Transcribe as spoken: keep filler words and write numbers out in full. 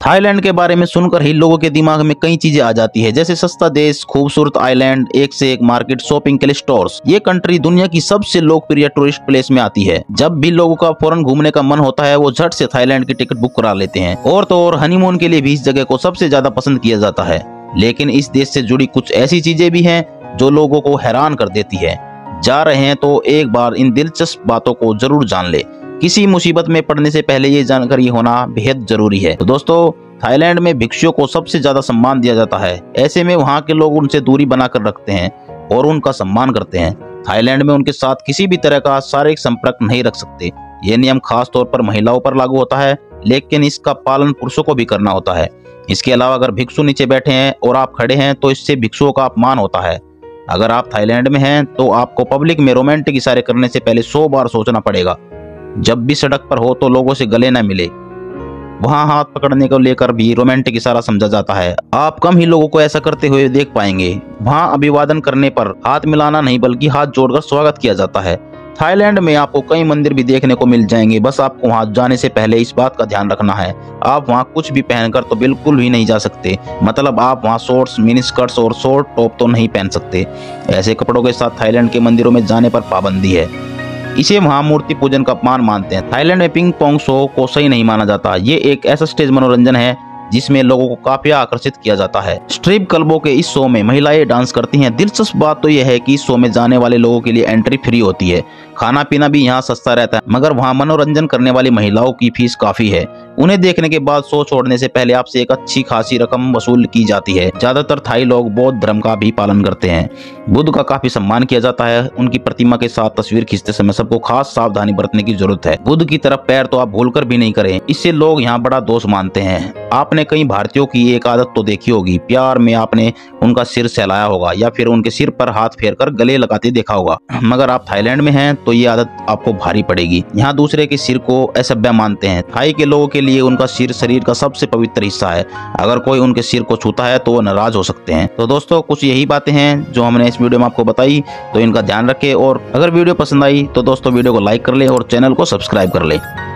Thailand के बारे में सुनकर ही लोगों के दिमाग में कई चीजें आ जाती है, जैसे सस्ता देश, खूबसूरत आइलैंड, एक से एक मार्केट, शॉपिंग के लिए स्टोर्स। ये कंट्री दुनिया की सबसे लोकप्रिय टूरिस्ट प्लेस में आती है। जब भी लोगों का फौरन घूमने का मन होता है वो झट से थाईलैंड की टिकट बुक करा लेते हैं। और तो और हनीमून के लिए भी इस जगह को सबसे ज्यादा पसंद किया जाता है। लेकिन इस देश से जुड़ी कुछ ऐसी चीजें भी हैं जो लोगों को हैरान कर देती है। जा रहे हैं तो एक बार इन दिलचस्प बातों को जरूर जान ले। किसी मुसीबत में पड़ने से पहले ये जानकारी होना बेहद जरूरी है। तो दोस्तों, थाईलैंड में भिक्षुओं को सबसे ज्यादा सम्मान दिया जाता है। ऐसे में वहाँ के लोग उनसे दूरी बनाकर रखते हैं और उनका सम्मान करते हैं। थाईलैंड में उनके साथ किसी भी तरह का शारीरिक संपर्क नहीं रख सकते। ये नियम खास तौर पर महिलाओं पर लागू होता है, लेकिन इसका पालन पुरुषों को भी करना होता है। इसके अलावा अगर भिक्षु नीचे बैठे हैं और आप खड़े हैं तो इससे भिक्षुओं का अपमान होता है। अगर आप थाईलैंड में हैं तो आपको पब्लिक में रोमांटिक इशारे करने से पहले सौ बार सोचना पड़ेगा। जब भी सड़क पर हो तो लोगों से गले न मिले। वहाँ हाथ पकड़ने को लेकर भी रोमांटिक इशारा समझा जाता है। आप कम ही लोगों को ऐसा करते हुए देख पाएंगे। वहाँ अभिवादन करने पर हाथ मिलाना नहीं बल्कि हाथ जोड़कर स्वागत किया जाता है। थाईलैंड में आपको कई मंदिर भी देखने को मिल जाएंगे। बस आपको वहाँ जाने से पहले इस बात का ध्यान रखना है, आप वहाँ कुछ भी पहनकर तो बिल्कुल भी नहीं जा सकते। मतलब आप वहाँ शॉर्ट्स, मिनी स्कर्ट्स और शॉर्ट टॉप तो नहीं पहन सकते। ऐसे कपड़ों के साथ थाईलैंड के मंदिरों में जाने पर पाबंदी है। इसे वहाँ मूर्ति पूजन का अपमान मानते हैं। थाईलैंड में पिंग पोंग शो को सही नहीं माना जाता। ये एक ऐसा स्टेज मनोरंजन है जिसमें लोगों को काफी आकर्षित किया जाता है। स्ट्रिप क्लबों के इस शो में महिलाएं डांस करती हैं। दिलचस्प बात तो यह है कि इस शो में जाने वाले लोगों के लिए एंट्री फ्री होती है। खाना पीना भी यहाँ सस्ता रहता है, मगर वहाँ मनोरंजन करने वाली महिलाओं की फीस काफी है। उन्हें देखने के बाद शो छोड़ने से पहले आपसे एक अच्छी खासी रकम वसूल की जाती है। ज्यादातर थाई लोग बौद्ध धर्म का भी पालन करते हैं। बुद्ध का काफी सम्मान किया जाता है। उनकी प्रतिमा के साथ तस्वीर खींचते समय सबको खास सावधानी बरतने की जरूरत है। बुद्ध की तरफ पैर तो आप भूलकर भी नहीं करें, इससे लोग यहाँ बड़ा दोष मानते हैं। आपने कई भारतीयों की एक आदत तो देखी होगी, प्यार में आपने उनका सिर सहलाया होगा या फिर उनके सिर पर हाथ फेरकर गले लगाते देखा होगा। मगर आप थाईलैंड में हैं तो ये आदत आपको भारी पड़ेगी। यहाँ दूसरे के सिर को असभ्य मानते हैं। थाई के लोगों के लिए उनका सिर शरीर का सबसे पवित्र हिस्सा है। अगर कोई उनके सिर को छूता है तो वो नाराज हो सकते हैं। तो दोस्तों, कुछ यही बातें हैं जो हमने इस वीडियो में आपको बताई, तो इनका ध्यान रखें। और अगर वीडियो पसंद आई तो दोस्तों वीडियो को लाइक कर ले और चैनल को सब्सक्राइब कर ले।